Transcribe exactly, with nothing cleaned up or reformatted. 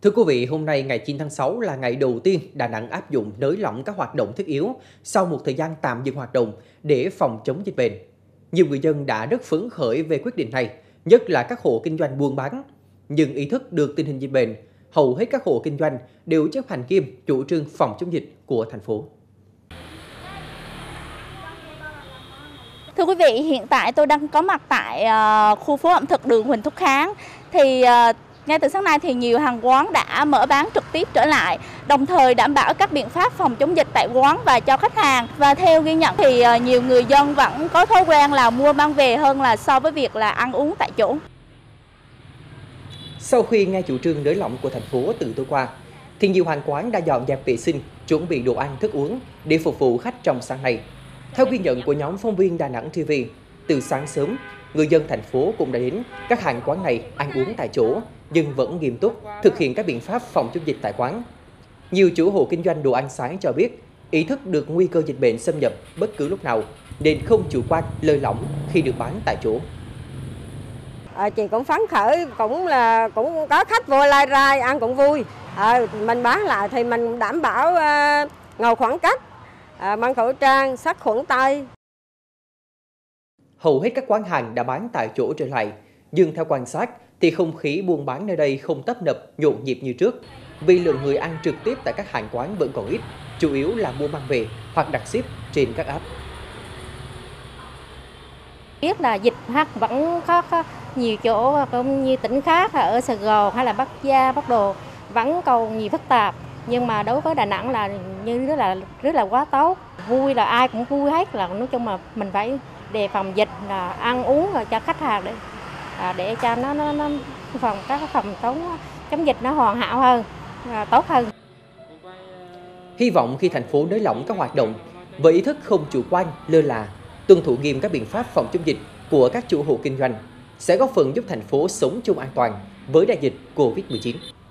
Thưa quý vị, hôm nay ngày chín tháng sáu là ngày đầu tiên Đà Nẵng áp dụng nới lỏng các hoạt động thiết yếu sau một thời gian tạm dừng hoạt động để phòng chống dịch bệnh. Nhiều người dân đã rất phấn khởi về quyết định này, nhất là các hộ kinh doanh buôn bán. Nhưng ý thức được tình hình dịch bệnh, hầu hết các hộ kinh doanh đều chấp hành nghiêm chủ trương phòng chống dịch của thành phố. Thưa quý vị, hiện tại tôi đang có mặt tại uh, khu phố ẩm thực đường Huỳnh Thúc Kháng. Thì uh, ngay từ sáng nay thì nhiều hàng quán đã mở bán trực tiếp trở lại, đồng thời đảm bảo các biện pháp phòng chống dịch tại quán và cho khách hàng. Và theo ghi nhận thì uh, nhiều người dân vẫn có thói quen là mua mang về hơn là so với việc là ăn uống tại chỗ. Sau khi nghe chủ trương nới lỏng của thành phố từ tối qua, thì nhiều hàng quán đã dọn dẹp vệ sinh, chuẩn bị đồ ăn thức uống để phục vụ khách trong sáng nay. Theo ghi nhận của nhóm phóng viên Đà Nẵng ti vi, từ sáng sớm, người dân thành phố cũng đã đến các hàng quán này ăn uống tại chỗ, nhưng vẫn nghiêm túc thực hiện các biện pháp phòng chống dịch tại quán. Nhiều chủ hộ kinh doanh đồ ăn sáng cho biết, ý thức được nguy cơ dịch bệnh xâm nhập bất cứ lúc nào, nên không chủ quan, lơi lỏng khi được bán tại chỗ. À, chị cũng phấn khởi, cũng là cũng có khách vô lai rai ăn cũng vui. À, mình bán lại thì mình đảm bảo uh, ngồi khoảng cách, uh, mang khẩu trang, sát khuẩn tay. Hầu hết các quán hàng đã bán tại chỗ trở lại, nhưng theo quan sát thì không khí buôn bán nơi đây không tấp nập, nhộn nhịp như trước, vì lượng người ăn trực tiếp tại các hàng quán vẫn còn ít, chủ yếu là mua mang về hoặc đặt ship trên các app. Biết là dịch vẫn có, có nhiều chỗ cũng như tỉnh khác ở Sài Gòn hay là Bắc Giang, Bắc Đồ vẫn còn nhiều phức tạp, nhưng mà đối với Đà Nẵng là như rất là rất là quá tốt, vui là ai cũng vui hết, là nói chung là mình phải đề phòng dịch, là ăn uống rồi cho khách hàng để để cho nó nó, nó phòng các phòng chống chống dịch nó hoàn hảo hơn, tốt hơn. Hy vọng khi thành phố nới lỏng các hoạt động với ý thức không chủ quan, lơ là, tuân thủ nghiêm các biện pháp phòng chống dịch của các chủ hộ kinh doanh sẽ góp phần giúp thành phố sống chung an toàn với đại dịch Covid mười chín.